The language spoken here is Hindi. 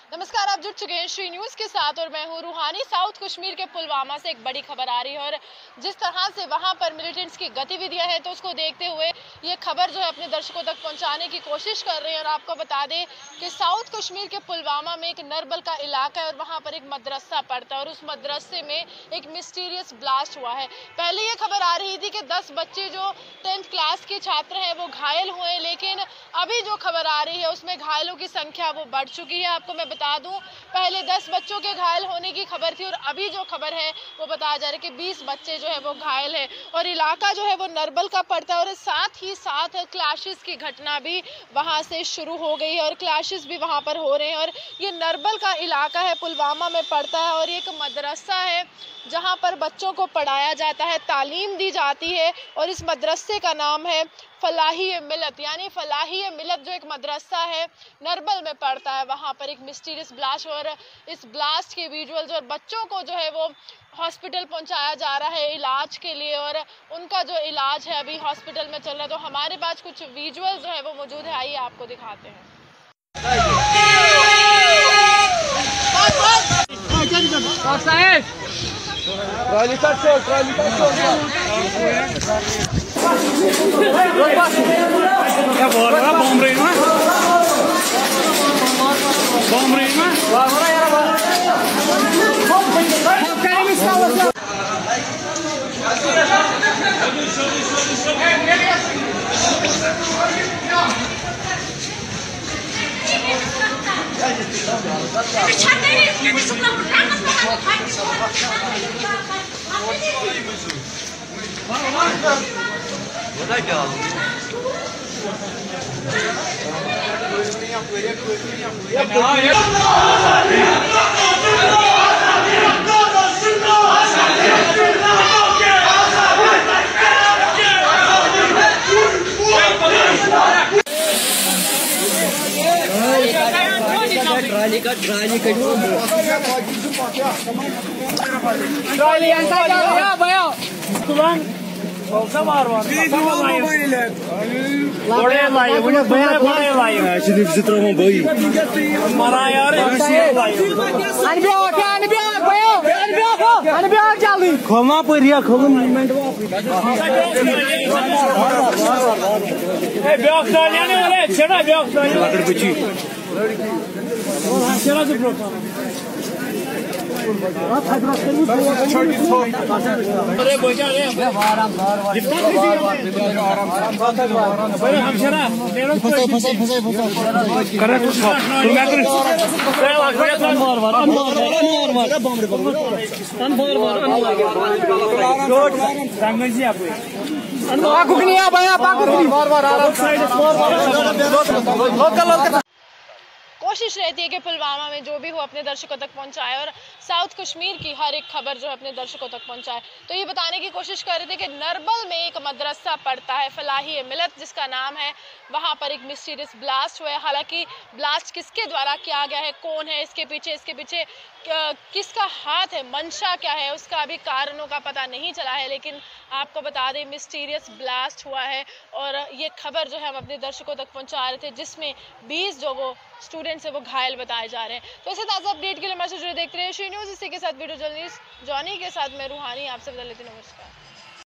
नमस्कार, आप जुड़ चुके हैं श्री न्यूज के साथ और मैं हूं रूहानी। साउथ कश्मीर के पुलवामा से एक बड़ी खबर आ रही है और जिस तरह से वहां पर मिलिटेंट्स की गतिविधियां हैं तो उसको देखते हुए ये खबर जो है अपने दर्शकों तक पहुंचाने की कोशिश कर रहे हैं। और आपको बता दें कि साउथ कश्मीर के पुलवामा में एक नरबल का इलाका है और वहां पर एक मदरसा पड़ता है और उस मदरसे में एक मिस्टीरियस ब्लास्ट हुआ है। पहले ये खबर आ रही थी कि 10 बच्चे जो 10th क्लास के छात्र हैं वो घायल हुए, लेकिन अभी जो खबर आ रही है उसमें घायलों की संख्या वो बढ़ चुकी है। आपको मैं बता दूं, पहले 10 बच्चों के घायल होने की खबर थी और अभी जो खबर है वो बताया जा रहा है कि 20 बच्चे जो है वो घायल है और इलाका जो है वो नरबल का पड़ता है और साथ ही साथ क्लैशेस की घटना भी वहां से शुरू हो गई है और क्लैशेस भी वहां पर हो रहे हैं। और ये नरबल का इलाका है, पुलवामा में पड़ता है और एक मदरसा है जहां पर बच्चों को पढ़ाया जाता है, तालीम दी जाती है और इस मदरसे का नाम है फलाही मिलत, यानी फलाही मिलत जो एक मदरसा है नरबल में पड़ता है। वहाँ पर एक मिस्टीरियस ब्लास्ट और इस ब्लास्ट के विजुअल्स और बच्चों को जो है वो हॉस्पिटल पहुंचाया जा रहा है इलाज के लिए और उनका जो इलाज है अभी हॉस्पिटल में चल रहा है। तो हमारे पास कुछ विजुअल्स जो है वो मौजूद है, आइए आपको दिखाते हैं। क्या बोल रहा बॉम्ब रेंज में खोलना पड़िया कोशिश रहती है कि पुलवामा में जो भी हो अपने दर्शकों तक पहुंचाए और साउथ कश्मीर की हर एक खबर जो है अपने दर्शकों तक पहुंचाए। तो ये बताने की कोशिश कर रहे थे कि नरबल में एक मदरसा पड़ता है फलाही मिलत जिसका नाम है, वहां पर एक मिस्टीरियस ब्लास्ट हुआ है। हालांकि ब्लास्ट किसके द्वारा किया गया है, कौन है इसके पीछे किसका हाथ है, मंशा क्या है, उसका अभी कारणों का पता नहीं चला है। लेकिन आपको बता दें मिस्टीरियस ब्लास्ट हुआ है और ये खबर जो है हम अपने दर्शकों तक पहुंचा रहे थे, जिसमें 20 जो वो स्टूडेंट्स है वो घायल बताए जा रहे हैं। तो ऐसे ताज़ा अपडेट के लिए हमारे से जुड़े देखते रहिए श्री न्यूज़। इसी के साथ वीडियो जर्नलिस्ट जॉनी के साथ मैं रूहानी आपसे बता लेती हूँ। नमस्कार।